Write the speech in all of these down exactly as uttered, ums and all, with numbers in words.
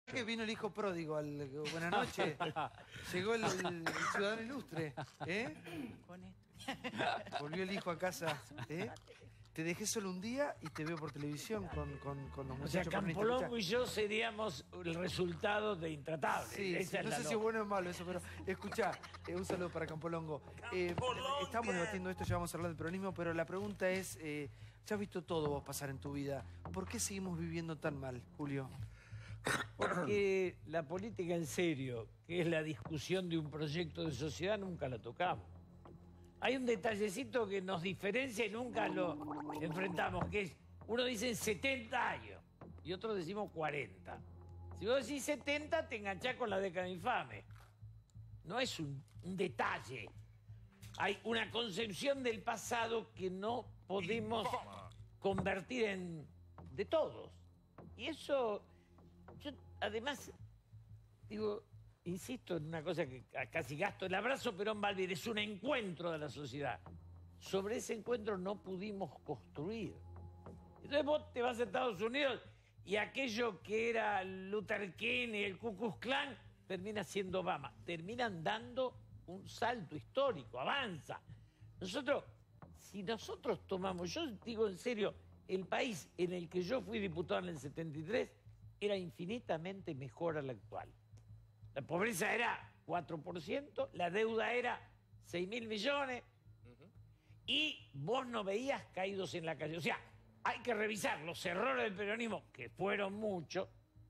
Que vino el hijo pródigo al... Buenas noches. Llegó el, el ciudadano ilustre. ¿Eh? Volvió el hijo a casa. ¿Eh? Te dejé solo un día y te veo por televisión con, con, con los muchachos. O sea, Campolongo y yo seríamos el resultado de Intratables. Sí, sí, no sé si es bueno o malo eso, pero escuchá, eh, un saludo para Campolongo. Eh, estamos debatiendo esto, ya vamos a hablar del peronismo, pero la pregunta es, eh, ya has visto todo vos pasar en tu vida, ¿por qué seguimos viviendo tan mal, Julio? Porque la política en serio, que es la discusión de un proyecto de sociedad, nunca la tocamos. Hay un detallecito que nos diferencia y nunca lo enfrentamos, que es, uno dice setenta años y otros decimos cuarenta. Si vos decís setenta, te enganchás con la década infame. No es un, un detalle. Hay una concepción del pasado que no podemos convertir en de todos. Y eso, yo además, digo... Insisto en una cosa que casi gasto. El abrazo Perón-Balbín es un encuentro de la sociedad. Sobre ese encuentro no pudimos construir. Entonces vos te vas a Estados Unidos y aquello que era Luther King y el Ku Klux Klan termina siendo Obama. Terminan dando un salto histórico, avanza. Nosotros, si nosotros tomamos, yo digo en serio, el país en el que yo fui diputado en el setenta y tres era infinitamente mejor al actual. La pobreza era cuatro por ciento, la deuda era seis mil millones uh-huh. y vos no veías caídos en la calle. O sea, hay que revisar los errores del peronismo, que fueron muchos.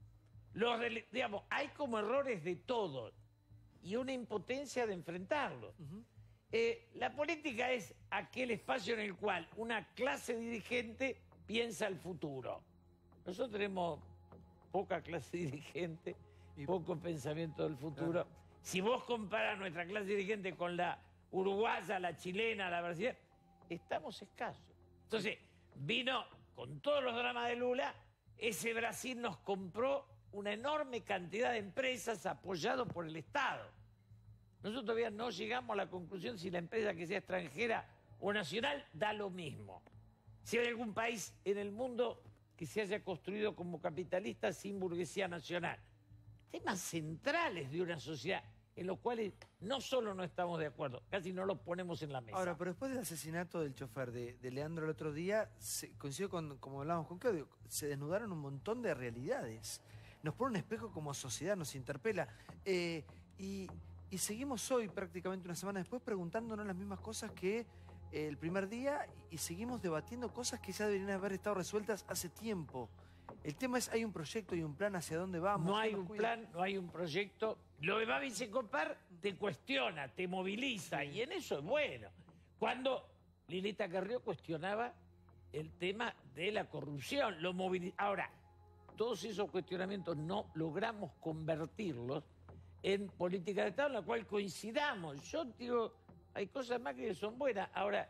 Los de, digamos, hay como errores de todos y una impotencia de enfrentarlos. Uh-huh. eh, la política es aquel espacio en el cual una clase dirigente piensa el futuro. Nosotros tenemos poca clase dirigente, poco pensamiento del futuro. Claro. Si vos comparás nuestra clase dirigente con la uruguaya, la chilena, la brasileña, estamos escasos. Entonces, vino con todos los dramas de Lula, ese Brasil nos compró una enorme cantidad de empresas apoyadas por el Estado. Nosotros todavía no llegamos a la conclusión si la empresa que sea extranjera o nacional da lo mismo. Si hay algún país en el mundo que se haya construido como capitalista sin burguesía nacional. Temas centrales de una sociedad en los cuales no solo no estamos de acuerdo, casi no los ponemos en la mesa. Ahora, pero después del asesinato del chofer de, de Leandro el otro día, se, coincido con, como hablábamos con Claudio, se desnudaron un montón de realidades. Nos pone un espejo como sociedad, nos interpela. Eh, y, y seguimos hoy, prácticamente una semana después, preguntándonos las mismas cosas que eh, el primer día y seguimos debatiendo cosas que ya deberían haber estado resueltas hace tiempo. El tema es, hay un proyecto y un plan hacia dónde vamos. No hay un plan, no hay un proyecto. Lo de Babi Secopar te cuestiona, te moviliza, sí. Y en eso es bueno. Cuando Lilita Carrió cuestionaba el tema de la corrupción, lo moviliza. Ahora, todos esos cuestionamientos no logramos convertirlos en política de Estado en la cual coincidamos. Yo digo, hay cosas más que son buenas. Ahora,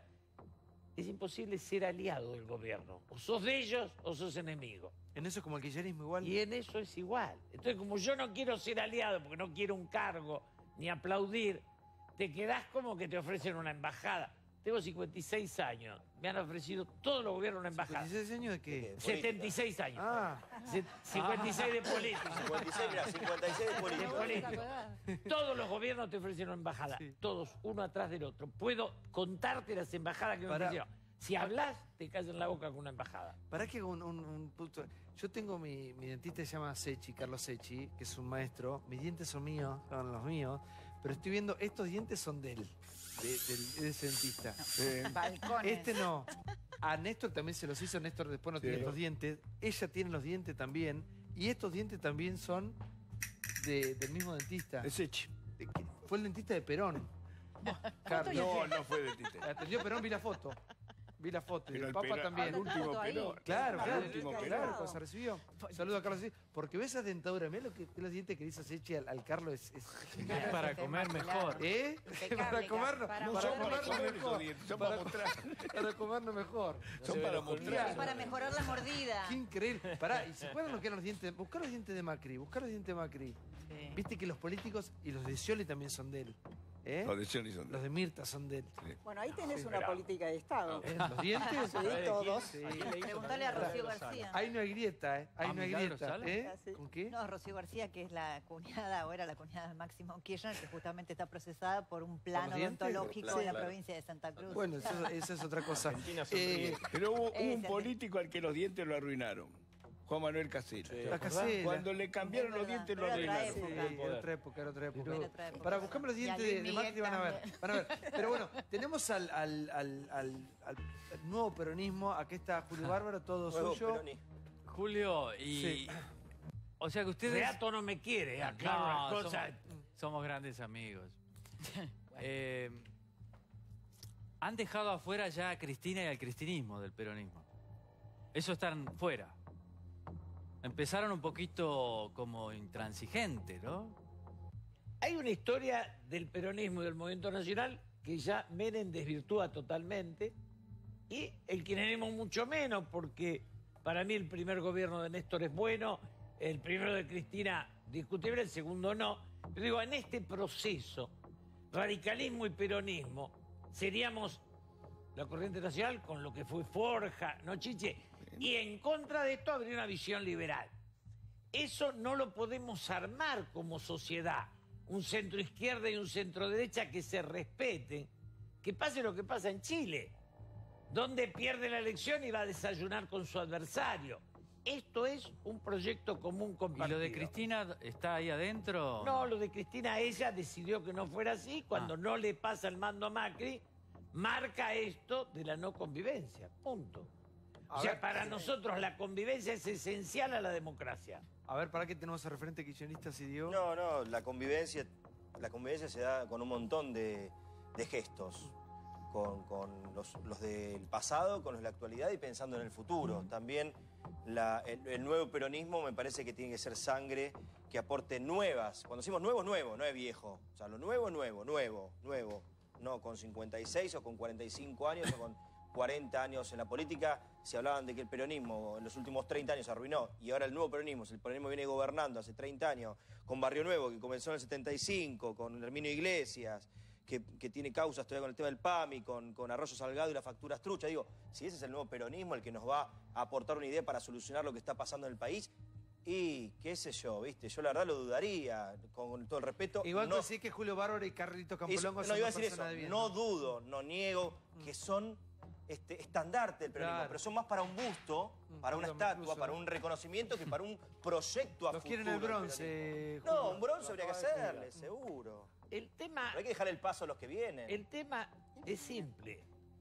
es imposible ser aliado del gobierno. O sos de ellos o sos enemigo. En eso es como el kirchnerismo igual. Y en eso es igual. Entonces, como yo no quiero ser aliado porque no quiero un cargo ni aplaudir, te quedás como que te ofrecen una embajada. Tengo cincuenta y seis años. Me han ofrecido todos los gobiernos una embajada. ¿cincuenta y seis años de qué? setenta y seis años. Ah. cincuenta y seis de política. cincuenta y seis, mira, cincuenta y seis de política. De política. Todos los gobiernos te ofrecen una embajada. Sí. Todos, uno atrás del otro. Puedo contarte las embajadas que me Para... ofrecieron. Si hablas, te caes en la boca con una embajada. ¿Para qué un, un, un punto? Yo tengo mi, mi dentista, se llama Sechi, Carlos Sechi, que es un maestro. Mis dientes son míos, son los míos, pero estoy viendo, estos dientes son de él, de, de, de ese dentista. Eh, Balcones. Este no. A Néstor también se los hizo, Néstor después no sí. tiene los dientes. Ella tiene los dientes también, y estos dientes también son de, del mismo dentista. Es Sechi. De, fue el dentista de Perón. Carlos. No, no fue dentista. Atendió Perón, vi la foto. Vi la foto, pero y el Papa Perón, también. El último Perón. Claro, claro. El último Perón. Perón. Cuando se recibió. Saludo a Carlos. Porque ves esa dentadura. Mirá lo que, los dientes que dice Sechi al, al Carlos. Es, es claro, para comer mejor. ¿Eh? Para comerlo. Para, no para son para comer mejor. Son para, para mostrar. Para comerlo mejor. Son para mostrar. Para mejorar la mordida. Qué increíble. Pará, y se acuerdan lo que eran los dientes. Buscar los dientes de Macri. Buscar los dientes de Macri. Sí. Viste que los políticos y los de Scioli también son de él. ¿Eh? Los de Johnny son de Los de Mirta son de él. Bueno, ahí tenés Sí, una bravo. política de Estado. ¿Eh? ¿Los dientes? Sí, todos. Sí. Preguntale a Rocío García. Ahí no hay grieta, ¿eh? Ahí ¿A no hay Milagro grieta. Sala? ¿Eh? Ah, sí. ¿Con qué? No, Rocío García, que es la cuñada, o era la cuñada de Máximo Kirchner, que justamente está procesada por un plan los dientes? odontológico Sí, en la claro. provincia de Santa Cruz. Bueno, eso, eso es otra cosa. Argentina sonríe. Eh, Pero hubo, hubo Ese, un sí. político al que los dientes lo arruinaron. Juan Manuel Casella. la casera. Cuando le cambiaron Es los verdad, dientes lo pero era otra arruinaron. Sí, época. era otra época, era otra época. Era otra época. Para buscarme los Y a dientes Luis de, de Miguel Macri van a ver, también. van a ver. Pero bueno, tenemos al, al, al, al, al nuevo peronismo. Aquí está Julio Bárbaro, todo Nuevo suyo. peronismo. Julio, y... Sí. O sea que ustedes... Reato no me quiere, aclaro No, las cosas. somos, somos grandes amigos. Eh, han dejado afuera ya a Cristina y al cristinismo del peronismo. Eso están fuera. Empezaron un poquito como intransigentes, ¿no? Hay una historia del peronismo y del movimiento nacional que ya Menem desvirtúa totalmente y el kirchnerismo mucho menos, porque para mí el primer gobierno de Néstor es bueno, el primero de Cristina discutible, el segundo no. Pero digo, en este proceso, radicalismo y peronismo, seríamos la corriente nacional con lo que fue Forja, ¿no, Chiche? Y en contra de esto habría una visión liberal. Eso no lo podemos armar como sociedad. Un centro izquierda y un centro derecha que se respeten. Que pase lo que pasa en Chile, donde pierde la elección y va a desayunar con su adversario. Esto es un proyecto común ¿Y compartido. lo de Cristina está ahí adentro? No, lo de Cristina, ella decidió que no fuera así. Cuando Ah. no le pasa el mando a Macri, marca esto de la no convivencia. Punto. A O sea, ver, para nosotros la convivencia es esencial a la democracia. A ver, ¿para qué tenemos el referente kirchnerista si dio? No, no, la convivencia, la convivencia se da con un montón de, de gestos. Con, con los, los del pasado, con los de la actualidad y pensando en el futuro. También la- el, el nuevo peronismo me parece que tiene que ser sangre que aporte nuevas. Cuando decimos nuevo, nuevo, no es viejo. O sea, lo nuevo, nuevo, nuevo, nuevo. No con cincuenta y seis o con cuarenta y cinco años o con cuarenta años en la política. Se hablaban de que el peronismo en los últimos treinta años se arruinó y ahora el nuevo peronismo, si el peronismo viene gobernando hace treinta años, con Barrio Nuevo, que comenzó en el setenta y cinco, con Herminio Iglesias, que, que tiene causas todavía con el tema del P A M I, con, con Arroyo Salgado y las facturas truchas. Digo, si ese es el nuevo peronismo, el que nos va a aportar una idea para solucionar lo que está pasando en el país, y qué sé yo, ¿viste? Yo la verdad lo dudaría, con todo el respeto. Igual no, que decís que Julio Bárbaro y Carlito eso- Campolongo no, son iba a dos decir eso, personas de bien. no dudo, no niego que son este, estandarte del peronismo, Claro. pero son más para un busto, Mm, para una perdón, estatua, incluso, para ¿no? un reconocimiento que para un proyecto a Los futuro. quieren el del bronce, peronismo. Julio. No, un bronce habría que Lo acaba de hacerle, jugar. seguro. El tema, Pero hay que dejar el paso a los que vienen. el tema es simple.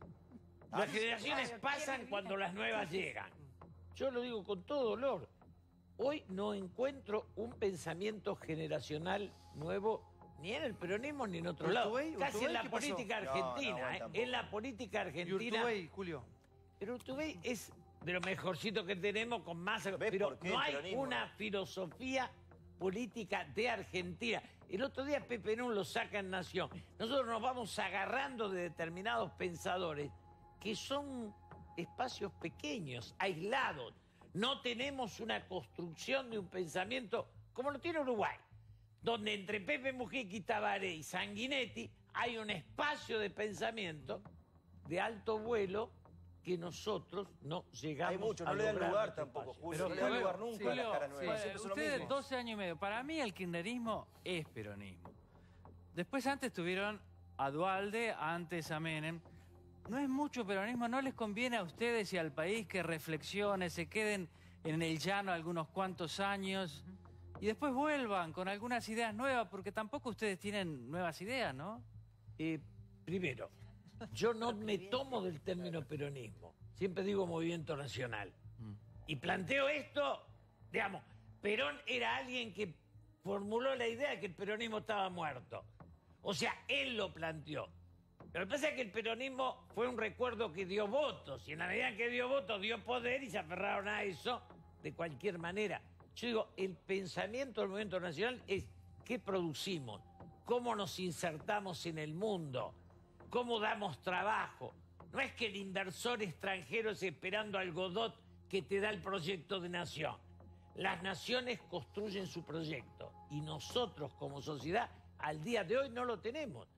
Ah, Las sí. generaciones pasan cuando las nuevas llegan. Yo lo digo con todo dolor. Hoy no encuentro un pensamiento generacional nuevo ni en el peronismo ni en otro lado. Urtubey, Casi Urtubey, en la ¿qué pasó? política No, no argentina, aguanta ¿eh? un poco. En la política Y argentina. Urtubey, Julio. Pero Urtubey es de lo mejorcito que tenemos con más... ¿Ves Pero por qué no el hay peronismo? una filosofía política de Argentina. El otro día Pepe Nun lo saca en Nación. Nosotros nos vamos agarrando de determinados pensadores que son espacios pequeños, aislados. No tenemos una construcción de un pensamiento como lo tiene Uruguay, donde entre Pepe Mujica y Tabaré y Sanguinetti hay un espacio de pensamiento de alto vuelo que nosotros no llegamos Hay mucho, a no le dan lograr lugar nuestro tampoco, espacio. Julio. Pero no le dan Julio, lugar nunca a Julio, la cara nueva. eh, Siempre son lo ustedes mismo. doce años y medio. Para mí el kirchnerismo es peronismo. Después antes tuvieron a Duhalde, antes a Menem. No es mucho peronismo, no les conviene a ustedes y al país que reflexionen, se queden en el llano algunos cuantos años y después vuelvan con algunas ideas nuevas, porque tampoco ustedes tienen nuevas ideas, ¿no? Eh, primero, yo no me tomo del término peronismo. Siempre digo movimiento nacional. Y planteo esto, digamos, Perón era alguien que formuló la idea de que el peronismo estaba muerto. O sea, él lo planteó. Pero lo que pasa es que el peronismo fue un recuerdo que dio votos. Y en la medida en que dio votos, dio poder y se aferraron a eso de cualquier manera. Yo digo, el pensamiento del movimiento nacional es qué producimos, cómo nos insertamos en el mundo, cómo damos trabajo. No es que el inversor extranjero es esperando al Godot que te da el proyecto de nación. Las naciones construyen su proyecto y nosotros como sociedad al día de hoy no lo tenemos.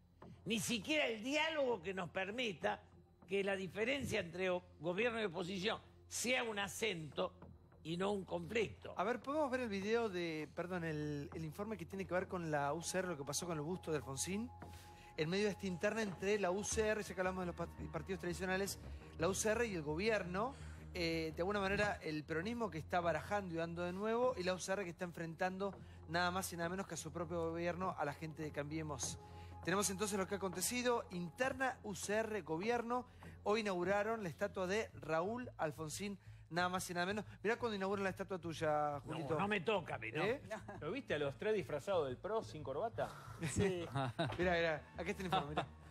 Ni siquiera el diálogo que nos permita que la diferencia entre o- gobierno y oposición sea un acento y no un conflicto. A ver, ¿podemos ver el video de, perdón, el, el informe que tiene que ver con la U C R, lo que pasó con el busto de Alfonsín? En medio de esta interna entre la U C R, ya que hablamos de los pat- partidos tradicionales, la U C R y el gobierno, eh, de alguna manera el peronismo que está barajando y dando de nuevo, y la U C R que está enfrentando nada más y nada menos que a su propio gobierno, a la gente de Cambiemos. Tenemos entonces lo que ha acontecido, interna U C R, gobierno, hoy inauguraron la estatua de Raúl Alfonsín, nada más y nada menos. Mirá cuando inauguran la estatua tuya, Julito. No, no me toca, a mí, ¿no? ¿Eh? ¿Lo viste a los tres disfrazados del P R O sin corbata? Sí. Mirá, mirá, aquí está el informe, mirá.